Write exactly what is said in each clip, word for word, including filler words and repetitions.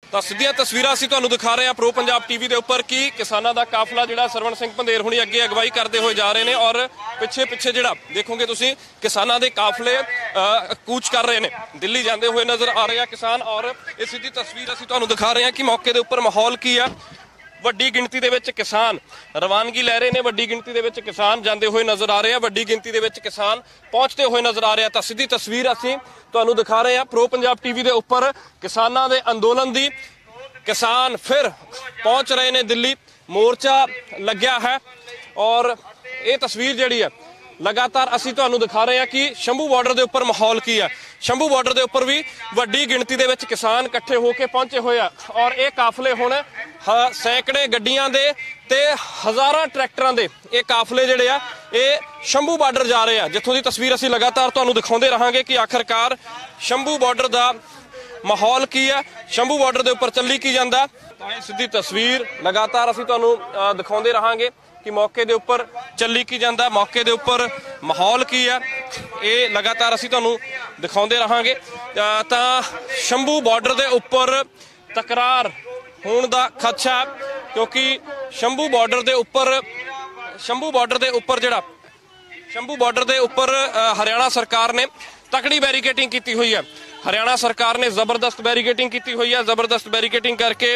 ਤਾਂ ਸਿੱਧੀਆਂ ਤਸਵੀਰਾਂ ਅਸੀਂ ਤੁਹਾਨੂੰ ਦਿਖਾ ਰਹੇ ਹਾਂ ਪ੍ਰੋ ਪੰਜਾਬ ਟੀਵੀ ਦੇ ਉੱਪਰ ਕਿ ਕਿਸਾਨਾਂ ਦਾ ਕਾਫਲਾ ਜਿਹੜਾ ਸਰਵਣ ਸਿੰਘ ਪੰਧੇਰ ਹੁਣੀ ਅੱਗੇ ਅਗਵਾਈ ਕਰਦੇ ਹੋਏ ਜਾ ਰਹੇ ਨੇ ਔਰ ਪਿੱਛੇ ਪਿੱਛੇ ਜਿਹੜਾ ਦੇਖੋਗੇ ਤੁਸੀਂ ਕਿਸਾਨਾਂ ਦੇ ਕਾਫਲੇ ਕੂਚ ਕਰ ਰਹੇ ਨੇ, ਦਿੱਲੀ ਜਾਂਦੇ ਹੋਏ ਨਜ਼ਰ ਆ ਰਹੇ ਆ ਕਿਸਾਨ। ਔਰ ਇਹ ਸਿੱਧੀ ਤਸਵੀਰ ਅਸੀਂ ਤੁਹਾਨੂੰ ਦਿਖਾ ਰਹੇ ਹਾਂ ਕਿ ਮੌਕੇ ਦੇ ਉੱਪਰ ਮਾਹੌਲ ਕੀ ਆ। ਵੱਡੀ ਗਿਣਤੀ ਦੇ ਵਿੱਚ ਕਿਸਾਨ ਰਵਾਨਗੀ ਲੈ ਰਹੇ ਨੇ, ਵੱਡੀ ਗਿਣਤੀ ਦੇ ਵਿੱਚ ਕਿਸਾਨ ਜਾਂਦੇ ਹੋਏ ਨਜ਼ਰ ਆ ਰਹੇ ਆ, ਵੱਡੀ ਗਿਣਤੀ ਦੇ ਵਿੱਚ ਕਿਸਾਨ ਪਹੁੰਚਦੇ ਹੋਏ ਨਜ਼ਰ ਆ ਰਹੇ ਆ। ਤਾਂ ਸਿੱਧੀ ਤਸਵੀਰ ਅਸੀਂ ਤੁਹਾਨੂੰ ਦਿਖਾ ਰਹੇ ਆ ਪ੍ਰੋ ਪੰਜਾਬ ਟੀਵੀ ਦੇ ਉੱਪਰ ਕਿਸਾਨਾਂ ਦੇ ਅੰਦੋਲਨ ਦੀ। ਕਿਸਾਨ ਫਿਰ ਪਹੁੰਚ ਰਹੇ ਨੇ ਦਿੱਲੀ, ਮੋਰਚਾ ਲੱਗਿਆ ਹੈ ਔਰ ਇਹ ਤਸਵੀਰ ਜਿਹੜੀ ਹੈ ਲਗਾਤਾਰ ਅਸੀਂ ਤੁਹਾਨੂੰ ਦਿਖਾ ਰਹੇ ਹਾਂ ਕਿ ਸ਼ੰਭੂ ਬਾਰਡਰ ਦੇ ਉੱਪਰ ਮਾਹੌਲ ਕੀ ਹੈ। ਸ਼ੰਭੂ ਬਾਰਡਰ ਦੇ ਉੱਪਰ ਵੀ ਵੱਡੀ ਗਿਣਤੀ ਦੇ ਵਿੱਚ ਕਿਸਾਨ ਇਕੱਠੇ ਹੋ ਕੇ ਪਹੁੰਚੇ ਹੋਏ ਆ ਔਰ ਇਹ ਕਾਫਲੇ ਹੁਣ ਸੈਂਕੜੇ ਗੱਡੀਆਂ ਦੇ ਤੇ ਹਜ਼ਾਰਾਂ ਟਰੈਕਟਰਾਂ ਦੇ ਇਹ ਕਾਫਲੇ ਜਿਹੜੇ ਆ ਇਹ ਸ਼ੰਭੂ ਬਾਰਡਰ ਜਾ ਰਹੇ ਆ, ਜਿੱਥੋਂ ਦੀ ਤਸਵੀਰ ਅਸੀਂ ਲਗਾਤਾਰ ਤੁਹਾਨੂੰ ਦਿਖਾਉਂਦੇ ਰਹਾਂਗੇ ਕਿ ਆਖਰਕਾਰ ਸ਼ੰਭੂ ਬਾਰਡਰ ਦਾ ਮਾਹੌਲ ਕੀ ਹੈ, ਸ਼ੰਭੂ ਬਾਰਡਰ ਦੇ ਉੱਪਰ ਚੱਲੀ ਕੀ ਜਾਂਦਾ। ਤਾਂ ਇਹ ਸਿੱਧੀ ਤਸਵੀਰ ਲਗਾਤਾਰ ਅਸੀਂ ਤੁਹਾਨੂੰ ਦਿਖਾਉਂਦੇ ਰਹਾਂਗੇ ਕਿ ਮੌਕੇ ਦੇ ਉੱਪਰ ਚੱਲੀ ਕੀ ਜਾਂਦਾ, ਮੌਕੇ ਦੇ ਉੱਪਰ ਮਾਹੌਲ ਕੀ ਹੈ, ਇਹ ਲਗਾਤਾਰ ਅਸੀਂ ਤੁਹਾਨੂੰ ਦਿਖਾਉਂਦੇ ਰਹਾਂਗੇ। ਤਾਂ ਸ਼ੰਭੂ ਬਾਰਡਰ ਦੇ ਉੱਪਰ ਤਕਰਾਰ ਹੋਣ ਦਾ ਖਦਸ਼ਾ ਕਿਉਂਕਿ ਸ਼ੰਭੂ ਬਾਰਡਰ ਦੇ ਉੱਪਰ ਸ਼ੰਭੂ ਬਾਰਡਰ ਦੇ ਉੱਪਰ ਜਿਹੜਾ ਸ਼ੰਭੂ ਬਾਰਡਰ ਦੇ ਉੱਪਰ ਹਰਿਆਣਾ ਸਰਕਾਰ ਨੇ ਤਕੜੀ ਬੈਰੀਕੇਟਿੰਗ ਕੀਤੀ ਹੋਈ ਹੈ। ਹਰਿਆਣਾ ਸਰਕਾਰ ਨੇ ਜ਼ਬਰਦਸਤ ਬੈਰੀਕੇਟਿੰਗ ਕੀਤੀ ਹੋਈ ਹੈ। ਜ਼ਬਰਦਸਤ ਬੈਰੀਕੇਟਿੰਗ ਕਰਕੇ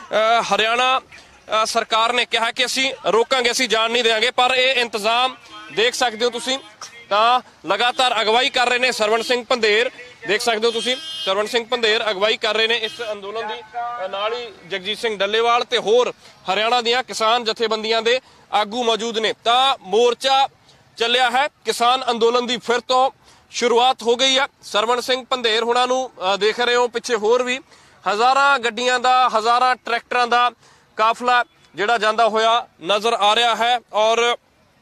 ਹਰਿਆਣਾ ਸਰਕਾਰ ਨੇ ਕਿਹਾ ਕਿ ਅਸੀਂ ਰੋਕਾਂਗੇ, ਅਸੀਂ ਜਾਣ ਨਹੀਂ ਦੇਵਾਂਗੇ। ਪਰ ਇਹ ਇੰਤਜ਼ਾਮ ਦੇਖ ਸਕਦੇ ਹੋ ਤੁਸੀਂ, ਤਾਂ ਲਗਾਤਾਰ ਅਗਵਾਈ ਕਰ ਰਹੇ ਨੇ ਸਰਵਣ ਸਿੰਘ ਪੰਧੇਰ। ਦੇਖ ਸਕਦੇ ਹੋ ਤੁਸੀਂ ਸਰਵਣ ਸਿੰਘ ਪੰਧੇਰ ਅਗਵਾਈ ਕਰ ਰਹੇ ਨੇ ਇਸ ਅੰਦੋਲਨ ਦੀ। ਨਾਲ ਹੀ ਜਗਜੀਤ ਸਿੰਘ ਡੱਲੇਵਾਲ ਤੇ ਹੋਰ ਹਰਿਆਣਾ ਦੀਆਂ ਕਿਸਾਨ ਜਥੇਬੰਦੀਆਂ ਦੇ ਆਗੂ ਮੌਜੂਦ ਨੇ। ਤਾਂ ਮੋਰਚਾ ਚੱਲਿਆ ਹੈ, ਕਿਸਾਨ ਅੰਦੋਲਨ ਦੀ ਫਿਰ ਤੋਂ ਸ਼ੁਰੂਆਤ ਹੋ ਗਈ ਆ। ਸਰਵਣ ਸਿੰਘ ਪੰਧੇਰ ਹੁਣਾਂ ਨੂੰ ਦੇਖ ਰਹੇ ਹੋ, ਪਿੱਛੇ ਹੋਰ ਵੀ ਹਜ਼ਾਰਾਂ ਗੱਡੀਆਂ ਦਾ, ਹਜ਼ਾਰਾਂ ਟਰੈਕਟਰਾਂ ਦਾ ਕਾਫਲਾ ਜਿਹੜਾ ਜਾਂਦਾ ਹੋਇਆ ਨਜ਼ਰ ਆ ਰਿਹਾ ਹੈ। ਔਰ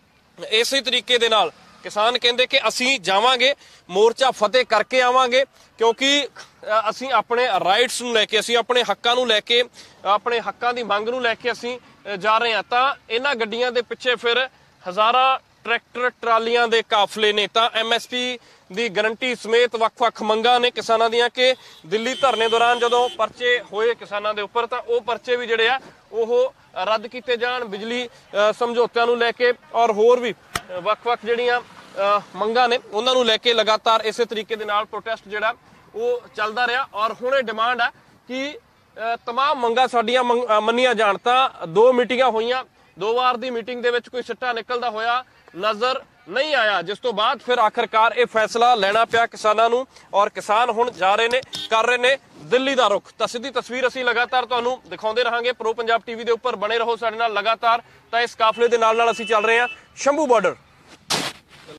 ਇਸੇ ਤਰੀਕੇ ਦੇ ਨਾਲ ਕਿਸਾਨ ਕਹਿੰਦੇ ਕਿ ਅਸੀਂ ਜਾਵਾਂਗੇ, ਮੋਰਚਾ ਫਤਿਹ ਕਰਕੇ ਆਵਾਂਗੇ, ਕਿਉਂਕਿ ਅਸੀਂ ਆਪਣੇ ਰਾਈਟਸ ਨੂੰ ਲੈ ਕੇ, ਅਸੀਂ ਆਪਣੇ ਹੱਕਾਂ ਨੂੰ ਲੈ ਕੇ, ਆਪਣੇ ਹੱਕਾਂ ਦੀ ਮੰਗ ਨੂੰ ਲੈ ਕੇ ਅਸੀਂ ਜਾ ਰਹੇ ਹਾਂ। ਤਾਂ ਇਹਨਾਂ ਗੱਡੀਆਂ ਦੇ ਪਿੱਛੇ ਫਿਰ ਹਜ਼ਾਰਾਂ ਟਰੈਕਟਰ ਟਰਾਲੀਆਂ ਦੇ ਕਾਫਲੇ ਨੇ। ਤਾਂ ਐਮਐਸਪੀ ਦੀ ਗਰੰਟੀ ਸਮੇਤ ਵੱਖ-ਵੱਖ ਮੰਗਾਂ ਨੇ ਕਿਸਾਨਾਂ ਦੀਆਂ ਕਿ ਦਿੱਲੀ ਧਰਨੇ ਦੌਰਾਨ ਜਦੋਂ ਪਰਚੇ ਹੋਏ ਕਿਸਾਨਾਂ ਦੇ ਉੱਪਰ ਤਾਂ ਉਹ ਪਰਚੇ ਵੀ ਜਿਹੜੇ ਆ ਉਹ ਰੱਦ ਕੀਤੇ ਜਾਣ, ਬਿਜਲੀ ਸਮਝੌਤਿਆਂ ਨੂੰ ਲੈ ਕੇ ਔਰ ਹੋਰ ਵੀ ਵੱਖ-ਵੱਖ ਜਿਹੜੀਆਂ ਮੰਗਾਂ ਨੇ ਉਹਨਾਂ ਨੂੰ ਲੈ ਕੇ ਲਗਾਤਾਰ ਇਸੇ ਤਰੀਕੇ ਦੇ ਨਾਲ ਪ੍ਰੋਟੈਸਟ ਜਿਹੜਾ ਉਹ ਚੱਲਦਾ ਰਿਹਾ। ਔਰ ਹੁਣ ਇਹ ਡਿਮਾਂਡ ਹੈ ਕਿ ਤਮਾਮ ਮੰਗਾਂ ਸਾਡੀਆਂ ਮੰਨੀਆਂ ਜਾਣ। ਤਾਂ ਦੋ ਮੀਟਿੰਗਾਂ ਹੋਈਆਂ, ਦੋ ਵਾਰ ਦੀ ਮੀਟਿੰਗ ਦੇ ਵਿੱਚ ਕੋਈ ਸਿੱਟਾ ਨਿਕਲਦਾ ਹੋਇਆ ਨਜ਼ਰ ਨਹੀਂ ਆਇਆ, ਜਿਸ ਤੋਂ ਬਾਅਦ ਫਿਰ ਆਖਰਕਾਰ ਇਹ ਫੈਸਲਾ ਲੈਣਾ ਪਿਆ ਕਿਸਾਨਾਂ ਨੂੰ ਔਰ ਕਿਸਾਨ ਹੁਣ ਜਾ ਰਹੇ ਨੇ, ਕਰ ਰਹੇ ਨੇ ਦਿੱਲੀ ਦਾ ਰੁਖ। ਤਾਂ ਸਿੱਧੀ ਤਸਵੀਰ ਅਸੀਂ ਲਗਾਤਾਰ ਤੁਹਾਨੂੰ ਦਿਖਾਉਂਦੇ ਰਹਾਂਗੇ ਪ੍ਰੋ ਪੰਜਾਬ ਟੀਵੀ ਦੇ ਉੱਪਰ। ਬਣੇ ਰਹੋ ਸਾਡੇ ਨਾਲ ਲਗਾਤਾਰ। ਤਾਂ ਇਸ ਕਾਫਲੇ ਦੇ ਨਾਲ ਨਾਲ ਅਸੀਂ ਚੱਲ ਰਹੇ ਹਾਂ ਸ਼ੰਭੂ ਬਾਰਡਰ।